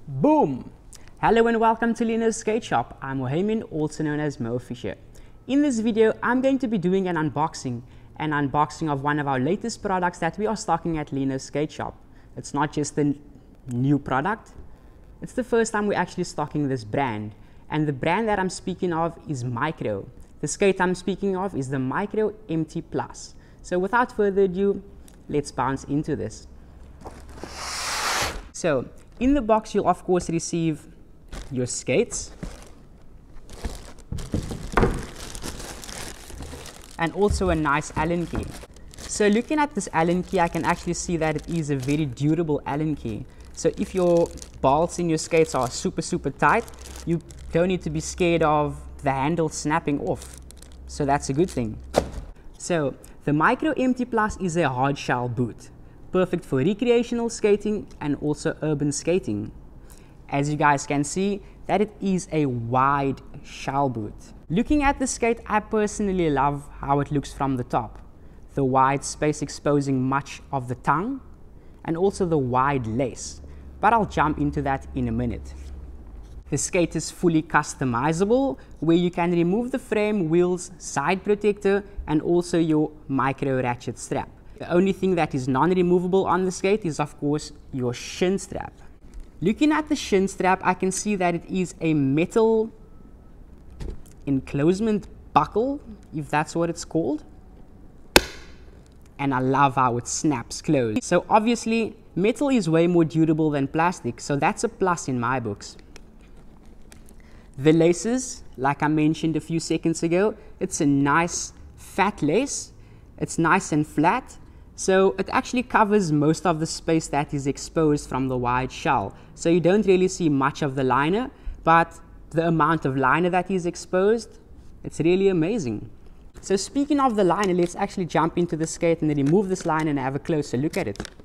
Boom! Hello and welcome to LinoSkateShop. I'm Muheimien, also known as Moe Fisher. In this video, I'm going to be doing an unboxing of one of our latest products that we are stocking at LinoSkateShop. It's not just a new product, it's the first time we're actually stocking this brand. And the brand that I'm speaking of is Micro. The skate I'm speaking of is the Micro MT Plus. So without further ado, let's bounce into this. So, in the box, you'll of course receive your skates and also a nice Allen key. So looking at this Allen key, I can actually see that it is a very durable Allen key. So if your bolts in your skates are super tight, you don't need to be scared of the handle snapping off. So that's a good thing. So the Micro MT Plus is a hard shell boot, perfect for recreational skating and also urban skating. As you guys can see, that it is a wide shell boot. Looking at the skate, I personally love how it looks from the top. The wide space exposing much of the tongue and also the wide lace. But I'll jump into that in a minute. The skate is fully customizable, where you can remove the frame, wheels, side protector and also your micro ratchet strap. The only thing that is non-removable on the skate is of course your shin strap. Looking at the shin strap, I can see that it is a metal enclosement buckle, if that's what it's called. And I love how it snaps closed. So obviously, metal is way more durable than plastic, so that's a plus in my books. The laces, like I mentioned a few seconds ago, it's a nice fat lace. It's nice and flat. So it actually covers most of the space that is exposed from the wide shell. So you don't really see much of the liner, but the amount of liner that is exposed, it's really amazing. So speaking of the liner, let's actually jump into the skate and remove this liner and have a closer look at it.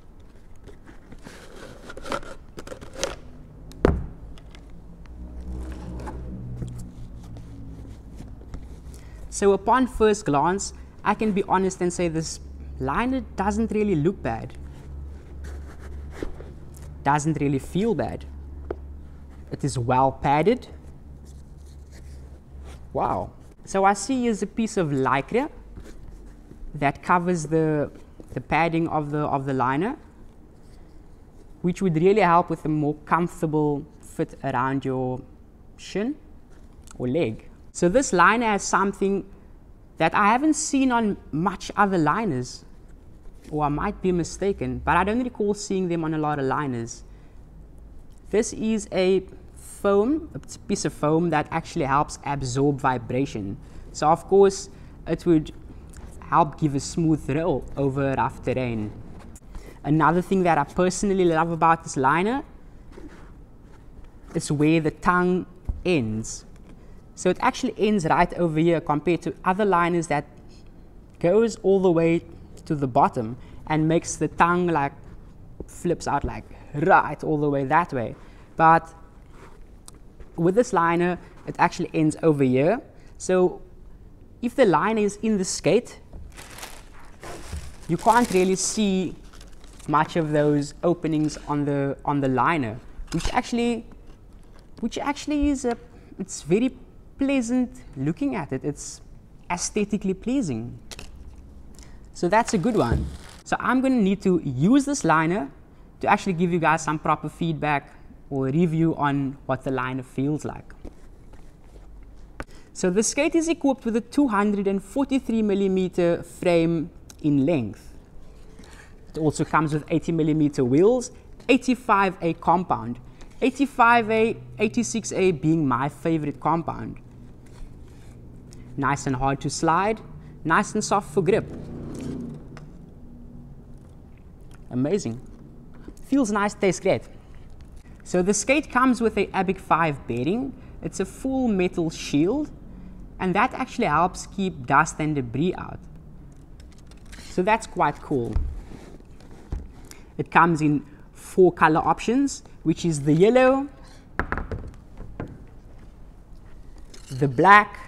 So upon first glance, I can be honest and say this liner doesn't really look bad. Doesn't really feel bad. It is well padded. Wow. So I see here's a piece of lycra that covers the padding of the liner, which would really help with a more comfortable fit around your shin or leg. So this liner has something that I haven't seen on much other liners, or I might be mistaken, but I don't recall seeing them on a lot of liners. This is a foam, a piece of foam that actually helps absorb vibration. So of course, it would help give a smooth roll over rough terrain. Another thing that I personally love about this liner is where the tongue ends. So it actually ends right over here compared to other liners that goes all the way to the bottom and makes the tongue like flips out like right all the way that way. But with this liner, it actually ends over here. So if the liner is in the skate, you can't really see much of those openings on the liner, which actually is it's very pleasant looking at it. It's aesthetically pleasing. So that's a good one. So I'm going to need to use this liner to actually give you guys some proper feedback or review on what the liner feels like. So the skate is equipped with a 243mm frame in length. It also comes with 80mm wheels, 85A compound. 85A, 86A being my favorite compound. Nice and hard to slide, nice and soft for grip. Amazing. Feels nice, tastes great. So the skate comes with a Abec 5 bearing. It's a full metal shield, and that actually helps keep dust and debris out. So that's quite cool. It comes in 4 color options, which is the yellow, the black,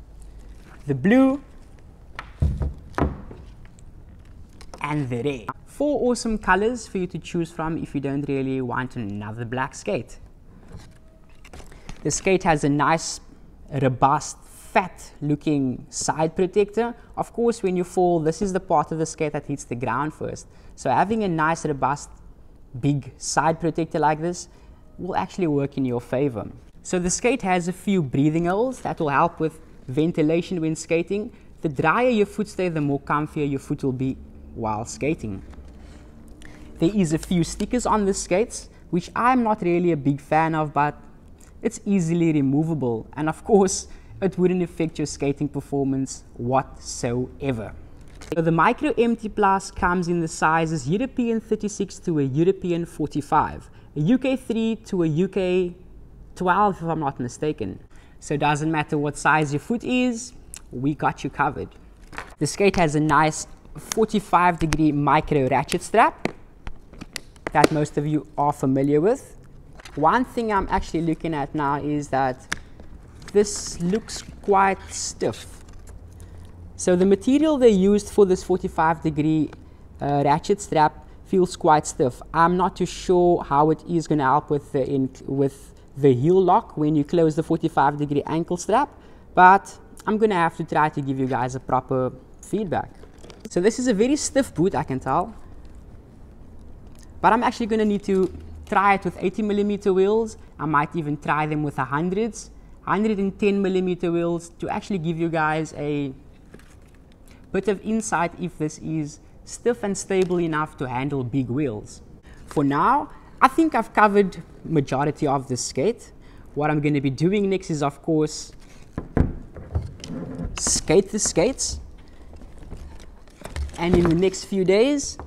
the blue, and the red. 4 awesome colors for you to choose from if you don't really want another black skate. The skate has a nice, robust, fat looking side protector. Of course, when you fall, this is the part of the skate that hits the ground first. So having a nice, robust, big side protector like this will actually work in your favor. So the skate has a few breathing holes that will help with ventilation when skating. The drier your foot stays, the more comfier your foot will be while skating. There is a few stickers on the skates, which I'm not really a big fan of, but it's easily removable, and of course it wouldn't affect your skating performance whatsoever. So the Micro MT Plus comes in the sizes European 36 to a European 45, a UK 3 to a UK 12 if I'm not mistaken. So it doesn't matter what size your foot is, we got you covered. The skate has a nice 45-degree micro ratchet strap that most of you are familiar with. One thing I'm actually looking at now is that this looks quite stiff. So the material they used for this 45-degree ratchet strap feels quite stiff. I'm not too sure how it is going to help with the heel lock when you close the 45-degree ankle strap, but I'm going to have to try to give you guys a proper feedback. So this is a very stiff boot, I can tell, but I'm actually going to need to try it with 80mm wheels. I might even try them with 110mm wheels to actually give you guys a bit of insight if this is stiff and stable enough to handle big wheels. For now, I think I've covered majority of the skate. What I'm going to be doing next is, of course, skate the skates, and in the next few days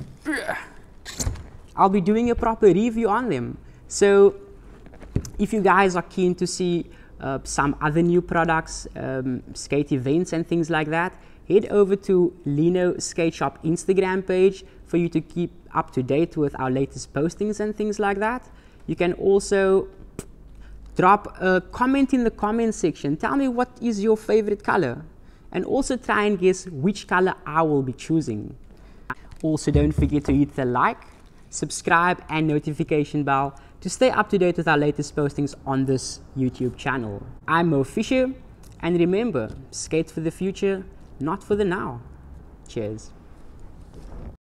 I'll be doing a proper review on them. So if you guys are keen to see some other new products, skate events and things like that, head over to LinoSkateShop Instagram page for you to keep up to date with our latest postings and things like that. You can also drop a comment in the comment section. Tell me what is your favorite color, and also try and guess which color I will be choosing. Also, don't forget to hit the like, subscribe and notification bell to stay up to date with our latest postings on this YouTube channel. I'm Moe Fisher, and remember, skate for the future, not for the now. Cheers.